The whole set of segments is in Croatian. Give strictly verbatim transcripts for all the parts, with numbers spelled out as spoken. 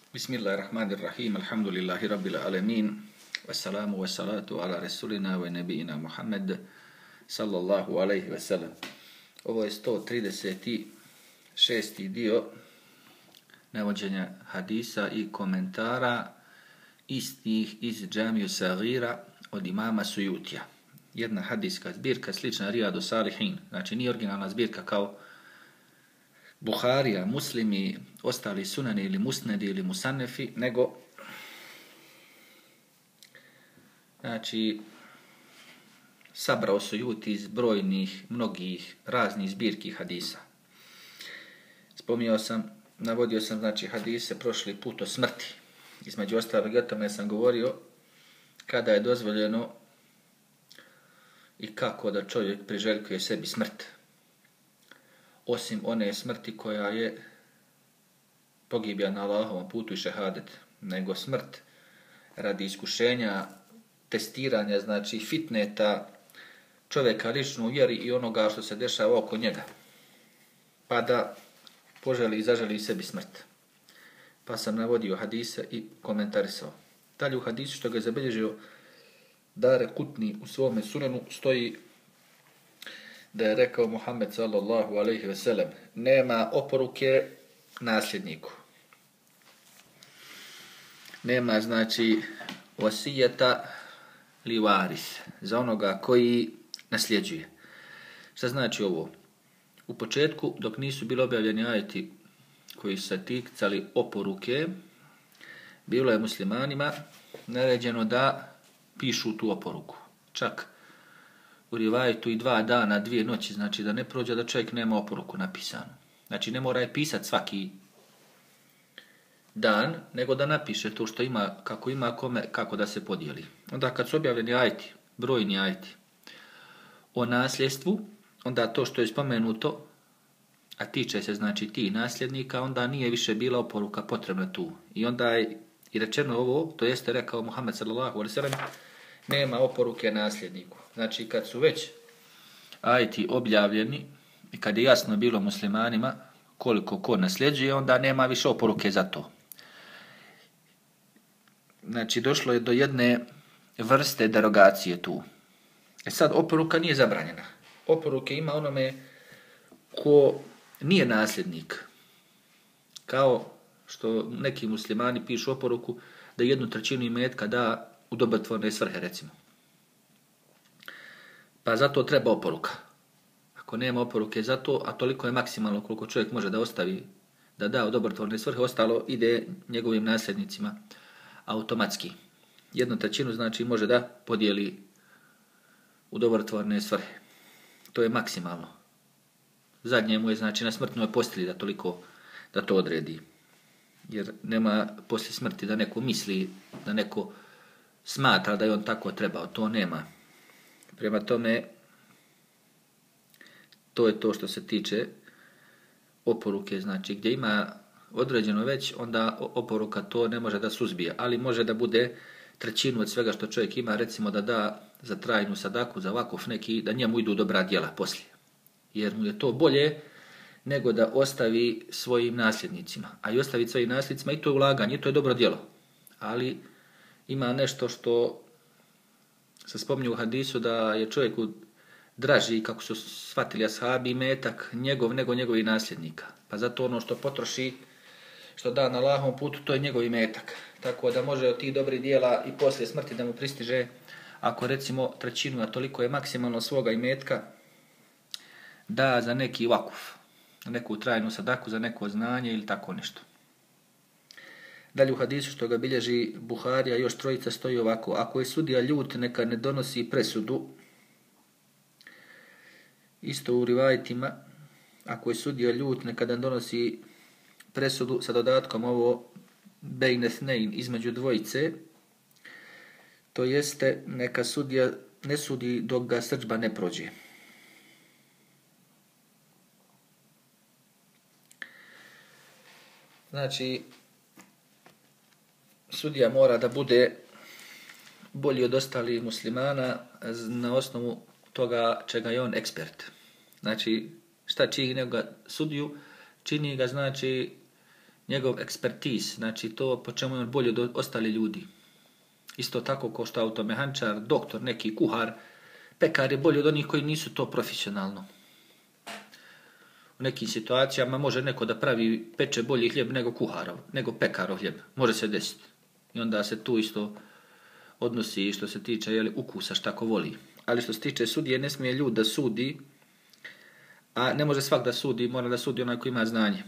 Bismillahirrahmanirrahim, alhamdulillahi rabbil alamin, wassalamu wassalatu ala rasulina wa nabijina Muhammed, sallallahu alaihi wasallam. Ovo je sto trideset šesti dio navođenja hadisa i komentara istih iz Džamiju Sagira od imama Sujutija. Jedna hadiska zbirka slična Rijadu Salihin, znači nije originalna zbirka kao Buharija, Muslimi, ostali sunani ili musnedi ili musanefi, nego znači sabrao Sujuti iz brojnih, mnogih, raznih zbirki hadisa. Spominjao sam, navodio sam znači hadise prošli put o smrti. Između ostalog o tome sam govorio kada je dozvoljeno i kako da čovjek priželjkuje sebi smrt. Osim one smrti koja je pogibija na Allahovom putu i šehadet, nego smrt radi iskušenja, testiranja, znači fitneta čovjeka lično u vjeri i onoga što se dešava oko njega, pa da poželi i zaželi sebi smrt. Pa sam navodio hadise i komentarisao. Dalje u hadisu što ga je zabilježio Dare Kutni u svome sunenu stoji da je rekao Muhammed sallallahu alejhi ve sellem: nema oporuke nasljedniku. Nema znači vasijeta li varis za onoga koji nasljeđuje. Šta znači ovo? U početku, dok nisu bili objavljeni ajeti koji su se ticali oporuke, bilo je muslimanima naređeno da pišu tu oporuku. Čak u rivajetu i dva dana, dvije noći, znači da ne prođe da čovjek nema oporuku napisanu. Znači ne mora je pisati svaki dan, nego da napiše to što ima, kako ima kome, kako da se podijeli. Onda kad su objavljeni ajeti, brojni ajeti o nasljedstvu, onda to što je spomenuto, a tiče se znači ti nasljednika, onda nije više bila oporuka potrebna tu. I onda je i rečeno ovo, to jeste rekao Muhammed sallallahu alejhi ve sellem, nema oporuke nasljedniku. Znači kad su već ajeti objavljeni i kad je jasno bilo muslimanima koliko ko nasljeđuje, onda nema više oporuke za to. Znači došlo je do jedne vrste derogacije tu. E sad oporuka nije zabranjena. Oporuke ima onome ko nije nasljednik. Kao što neki muslimani pišu oporuku da jednu trećinu imetka da u dobrotvorne svrhe, recimo. Pa zato treba oporuka. Ako nema oporuke za to, a toliko je maksimalno koliko čovjek može da ostavi, da da u dobrotvorne svrhe, ostalo ide njegovim nasljednicima automatski. Jednu trećinu znači može da podijeli u dobrotvorne svrhe. To je maksimalno. Zadnje mu je znači na smrtnoj postelji da toliko da to odredi. Jer nema poslije smrti da neko misli, da neko smatra da je on tako trebao. To nema. Prema tome, to je to što se tiče oporuke. Znači, gdje ima određeno već, onda oporuka to ne može da suzbije. Ali može da bude trećinu od svega što čovjek ima, recimo da da za trajnu sadaku, za vakuf neki, da njemu idu dobra djela poslije. Jer mu je to bolje nego da ostavi svojim nasljednicima. A i ostaviti svojim nasljednicima, i to je ulaganje, i to je dobro djelo. Ali ima nešto što se spominje u hadisu da je čovjeku draži, kako su shvatili ashabi, imetak njegov nego njegovi nasljednika. Pa zato ono što potroši, što da na Allahovom putu, to je njegov imetak. Tako da može od tih dobrih djela i poslije smrti da mu pristiže, ako recimo trećinu, a toliko je maksimalno svoga imetka, da za neki vakuf, za neku trajnu sadaku, za neko znanje ili tako nešto. Dalje u hadisu što ga bilježi Buharija, još trojica stoji ovako: ako je sudija ljut, neka ne donosi presudu. Isto u rivajetima, ako je sudija ljut, neka ne donosi presudu sa dodatkom ovo bejne thnein, između dvojice. To jeste, neka sudija ne sudi dok ga srdžba ne prođe. Znači, sudija mora da bude bolji od ostalih muslimana na osnovu toga čega je on ekspert. Znači, šta čini ga sudiju? Čini ga, znači, njegov ekspertiz, znači to po čemu je on bolji od ostali ljudi. Isto tako kao što automehančar, doktor, neki kuhar, pekar je bolji od onih koji nisu to profesionalno. U nekim situacijama može neko da pravi peče bolji hljeb nego kuharov, nego pekarov hljeb. Može se desiti. I onda se tu isto odnosi što se tiče jeli, ukusa šta ko voli. Ali što se tiče sudije, ne smije ljud da sudi, a ne može svak da sudi, mora da sudi onaj koji ima znanje.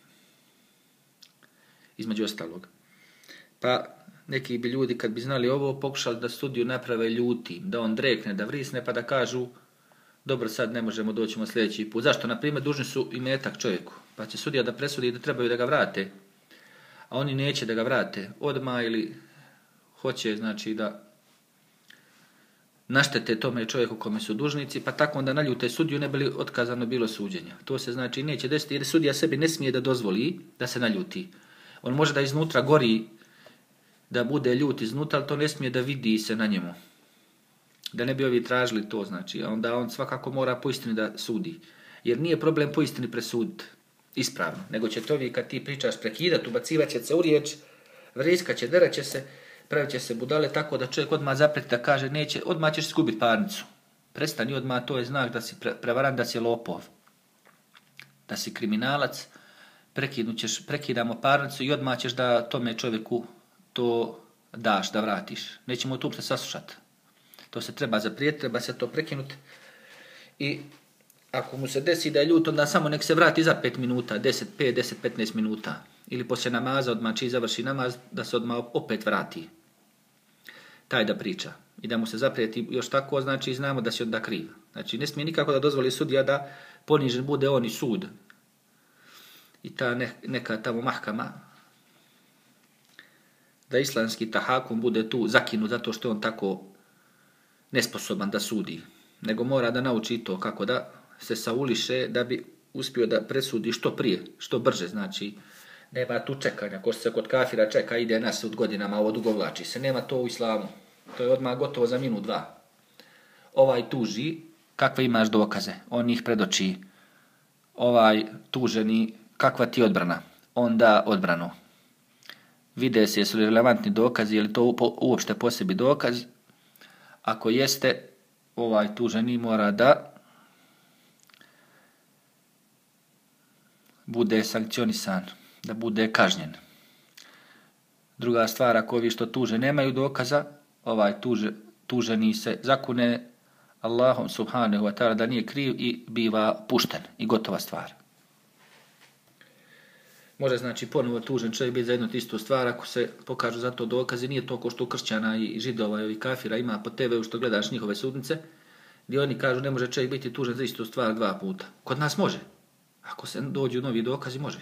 Između ostalog. Pa neki bi ljudi kad bi znali ovo pokušali da sudiju naprave ljutim, da on drekne, da vrisne pa da kažu dobro sad ne možemo doći u sljedeći put. Zašto? Na primjer dužni su imetak čovjeku, pa će sudija da presudi da trebaju da ga vrate, a oni neće da ga vrate odmah ili hoće znači da naštete tome čovjeku kome su dužnici, pa tako onda naljute sudiju ne bi li otkazano bilo suđenja. To se znači neće desiti jer sudija sebi ne smije da dozvoli da se naljuti. On može da iznutra gori, da bude ljut iznutra, ali to ne smije da vidi se na njemu. Da ne bi ovi tražili to, znači, a onda on svakako mora po istini da sudi. Jer nije problem po istini presuditi ispravno, nego će to vi kad ti pričaš prekidat, ubacivat će se u riječ, vriska će, derat će se, pravit će se budale tako da čovjek odmah zapreti da kaže neće, odmah ćeš izgubiti parnicu. Prestani odmah, to je znak da si pre, prevaran, da si lopov, da si kriminalac, prekinut ćeš, prekidamo parnicu i odmah ćeš da tome čovjeku to daš, da vratiš. Nećemo tu se saslušati. To se treba zaprijeti, treba se to prekinuti. I ako mu se desi da je ljut, onda samo nek se vrati za pet minuta, deset, pet, deset, petnaest minuta. Ili poslije namaza, odmah čiji završi namaz, da se odmah opet vrati. Taj da priča. I da mu se zaprijeti još tako, znači znamo da si onda kriv. Znači ne smije nikako da dozvoli sudija da ponižen bude on i sud. I ta ne, neka tamo mahkama, da islamski tahakum bude tu zakinut zato što je on tako nesposoban da sudi, nego mora da nauči to kako da se sauliše da bi uspio da presudi što prije, što brže, znači nema tu čekanja, ko se kod kafira čeka, ide na sud godinama, ovo dugo vlači se, nema to u islamu, to je odmah gotovo za minut, dva. Ovaj tuži, kakve imaš dokaze, on ih predoči, ovaj tuženi, kakva ti odbrana, on da odbranu. Vide se jesu li relevantni dokazi, je li to uopšte po sebi dokaz. Ako jeste, ovaj tuženi mora da bude sankcionisan, da bude kažnjen. Druga stvar, ako ovi što tuže nemaju dokaza, ovaj tuže, tuženi se zakune Allahom subhanahu wa ta'ala da nije kriv i biva pušten i gotova stvar. Može znači ponovo tužen čovjek biti za jednu istu stvar ako se pokažu za to dokaze. Nije to ko što u kršćana i židova i kafira ima po te veu što gledaš njihove sudnice, gdje oni kažu ne može čovjek biti tužen za istu stvar dva puta. Kod nas može. Ako se dođu novi dokazi, može.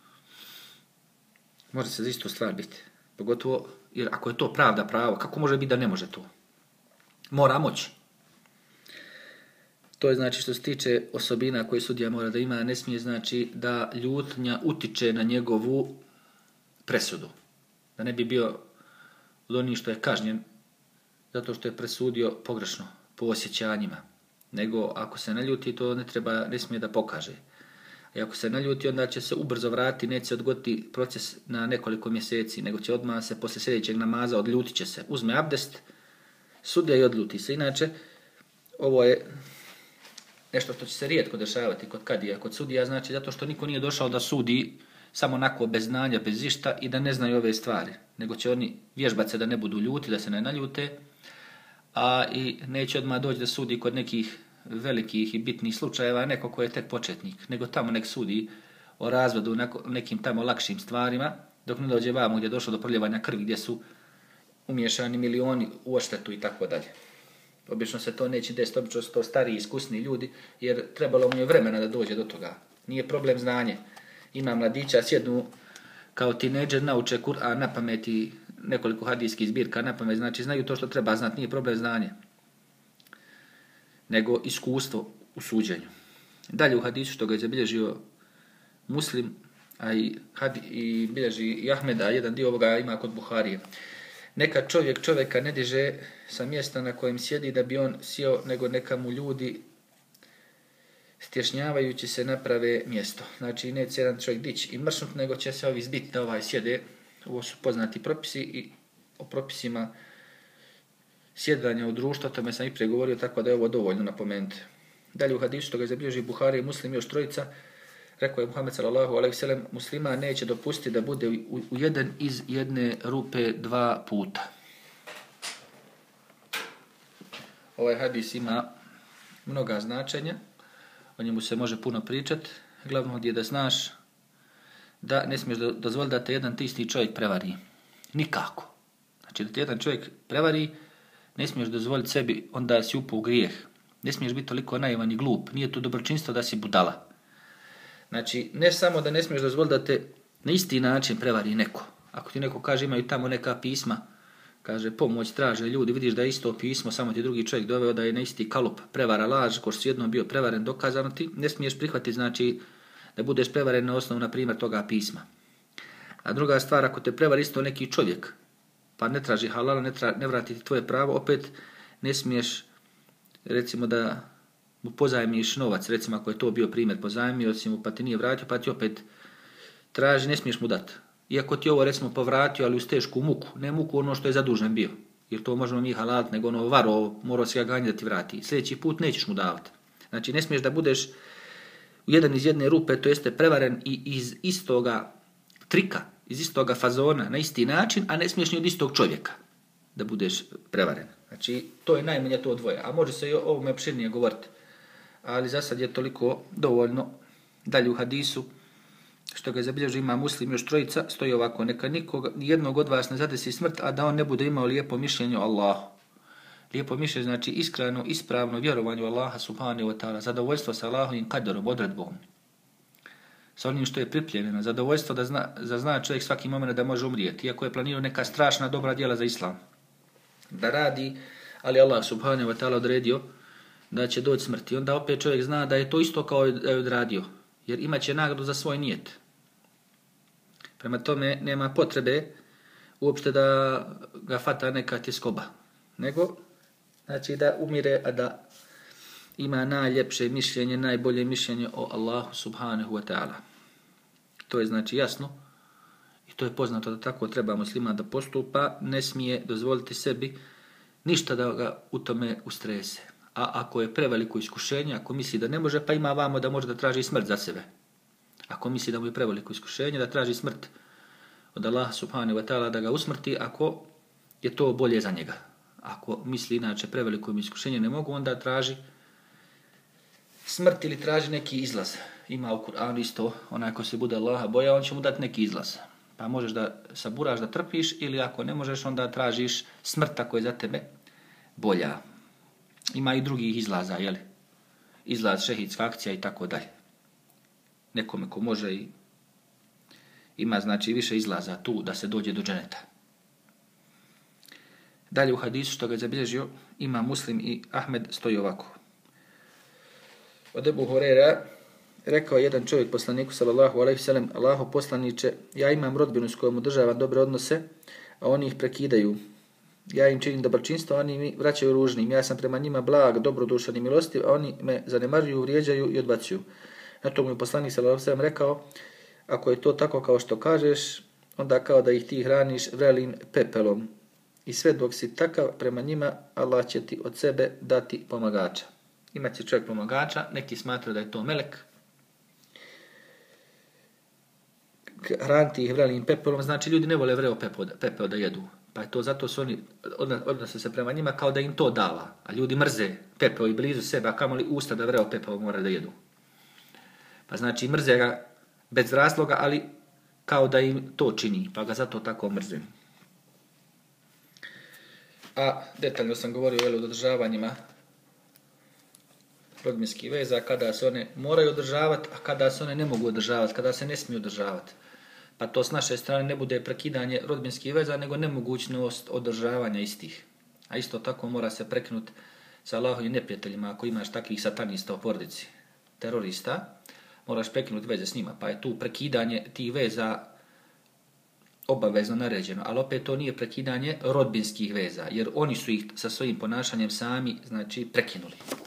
Može se za istu stvar biti. Pogotovo, jer ako je to pravda, pravo, kako može biti da ne može to? Mora moći. To je znači što se tiče osobina koje sudija mora da ima, ne smije znači da ljutnja utiče na njegovu presudu. Da ne bi bio od onih što je kažnjen zato što je presudio pogrešno, po osjećanjima. Nego ako se naljuti, to ne treba, ne smije da pokaže. I ako se naljuti, onda će se ubrzo vratiti, neće se odgoditi proces na nekoliko mjeseci, nego će odmah se posle sljedećeg namaza odljutit će se. Uzme abdest, sudija i odljuti se. Inače, ovo je nešto što će se rijetko dešavati kod kadija, kod sudija, znači zato što niko nije došao da sudi samo onako bez znanja, bez išta i da ne znaju ove stvari. Nego će oni vježbati se da ne budu ljuti, da se ne naljute, a i neće odmah doći da sudi kod nekih velikih i bitnih slučajeva neko ko je tek početnik, nego tamo nek sudi o razvodu, nekim tamo lakšim stvarima, dok ne dođe vamo gdje je došlo do proljevanja krvi, gdje su umješani milioni u odštetu i tako dalje. Obično se to neće desiti, obično su to stariji, iskusni ljudi, jer trebalo mu je vremena da dođe do toga. Nije problem znanje. Ima mladića, sjednu kao tinejdžer, nauče Kur'an na pamet i nekoliko hadijskih zbirka na pamet, znači znaju to što treba znati, nije problem znanje, nego iskustvo u suđenju. Dalje u hadisu što ga je zabilježio Muslim, a i, i bilježi i Ahmed, a jedan dio ovoga ima kod Buharije. Neka čovjek čovjeka ne diže sa mjesta na kojem sjedi da bi on sjeo, nego neka mu ljudi stješnjavajući se naprave mjesto. Znači, neće jedan čovjek dići i mršnut, nego će se ovi zbiti da ovaj sjede. Ovo su poznati propisi i o propisima sjedanja u društvu, o tome sam i prije govorio, tako da je ovo dovoljno napomenuti. Dalje u hadisu, što ga zabilježi Buhari i Muslim još trojica, rekao je Muhammed sallallahu alejhi ve sellem, muslima neće dopustiti da bude u, u jedan iz jedne rupe dva puta. Ovaj hadis ima mnoga značenja, o njemu se može puno pričati. Glavno je da znaš da ne smiješ dozvoliti da te jedan isti čovjek prevari. Nikako. Znači da te jedan čovjek prevari, ne smiješ dozvoliti sebi, onda si upao u grijeh. Ne smiješ biti toliko naivan i glup. Nije to dobročinstvo da si budala. Znači, ne samo da ne smiješ dozvoliti da te na isti način prevari neko. Ako ti neko kaže imaju tamo neka pisma, kaže pomoć traže ljudi, vidiš da je isto pismo, samo ti drugi čovjek doveo da je na isti kalup prevara laž, ko si jednom bio prevaren, dokazano, ti ne smiješ prihvatiti, znači da budeš prevaren na osnovu, na primjer, toga pisma. A druga stvar, ako te prevari isto neki čovjek, pa ne traži halala, ne, tra, ne vrati ti tvoje pravo, opet ne smiješ, recimo da mu pozajmiš novac, recimo ako je to bio primjer, pozajmio si mu pa ti nije vratio, pa ti opet traži, ne smiješ mu dati. Iako ti ovo recimo povratio, ali uz tešku muku, ne muku ono što je zadužen bio, jer to možemo mi halalit, nego ono varo, morao si ga ganjati da ti vrati. Sljedeći put nećeš mu davati. Znači ne smiješ da budeš u jedan iz jedne rupe, to jeste prevaren i iz istoga trika, iz istoga fazona, na isti način, a ne smiješ ni od istog čovjeka da budeš prevaren. Znači to je najmanje to dvoje, a može se i o ovome opširnije govoriti. Ali za sad je toliko dovoljno. Dalje u hadisu, što ga zabilježi ima Muslim još trojica, stoji ovako, neka nikoga, jednog od vas ne zadesi smrt, a da on ne bude imao lijepo mišljenje o Allahu. Lijepo mišljenje znači iskreno, ispravno vjerovanje u Allaha subhanahu wa ta'ala, zadovoljstvo sa Allahovim kaderom, odredbom, sa onim što je pripremljeno, zadovoljstvo da zna, da zna čovjek svaki moment da može umrijeti, iako je planirao neka strašna dobra djela za islam. Da radi, ali Allah subhanahu wa ta'ala odredio da će doći smrti. Onda opet čovjek zna da je to isto kao da je odradio, jer imat će nagradu za svoj nijet. Prema tome nema potrebe uopšte da ga fata neka tjeskoba, nego znači da umire, a da ima najljepše mišljenje, najbolje mišljenje o Allahu subhanahu wa ta'ala. To je znači jasno i to je poznato da tako treba musliman da postupa, ne smije dozvoliti sebi ništa da ga u tome ustrese. A ako je preveliko iskušenje, ako misli da ne može, pa ima vamo da može da traži smrt za sebe. Ako misli da mu je preveliko iskušenje, da traži smrt od Allaha subhanahu wa ta'ala da ga usmrti, ako je to bolje za njega. Ako misli inače preveliko iskušenje ne mogu, onda traži smrt ili traži neki izlaz. Ima u Kur'anu isto, onaj ko se bude Allaha boja, on će mu dati neki izlaz. Pa možeš da saburaš, da trpiš, ili ako ne možeš, onda tražiš smrt ako je za tebe bolja. Ima i drugih izlaza, jeli? Izlaz, šehidska akcija i tako dalje. Nekome ko može i ima znači više izlaza tu da se dođe do dženeta. Dalje u hadisu što ga je zabilježio ima Muslim i Ahmed stoji ovako. Od Ebu Hurajre rekao jedan čovjek poslaniku sallallahu alejhi ve sellem: Allahu poslanice, ja imam rodbinu s kojom održavam dobre odnose, a oni ih prekidaju. Ja im činim dobročinstvo, a oni mi vraćaju ružnim. Ja sam prema njima blag, dobrodušan i milostiv, a oni me zanemaruju, vrijeđaju i odbacuju. Na to mu je poslanik sallallahu alejhi ve sellem rekao: ako je to tako kao što kažeš, onda kao da ih ti hraniš vrelim pepelom. I sve dok si takav prema njima, Allah će ti od sebe dati pomagača. Imaće čovjek pomagača, neki smatraju da je to melek. Hraniti ih vrelim pepelom, znači ljudi ne vole vreo pepeo, pepeo da jedu. Pa je to zato su oni odnose se prema njima kao da im to dala. A ljudi mrze pepeo i blizu sebe, a kamoli usta da vreo pepeo mora da jedu. Pa znači mrze ga bez razloga, ali kao da im to čini, pa ga zato tako mrze. A detaljno sam govorio o održavanjima rodbinskih veza, kada se one moraju održavati, a kada se one ne mogu održavati, kada se ne smiju održavati. Pa to s naše strane ne bude prekidanje rodbinskih veza, nego nemogućnost održavanja istih. A isto tako mora se prekinuti sa Allahovim neprijateljima, ako imaš takvih satanista u porodici, terorista, moraš prekinuti veze s njima. Pa je tu prekidanje tih veza obavezno naređeno, ali opet to nije prekidanje rodbinskih veza, jer oni su ih sa svojim ponašanjem sami, znači, prekinuli.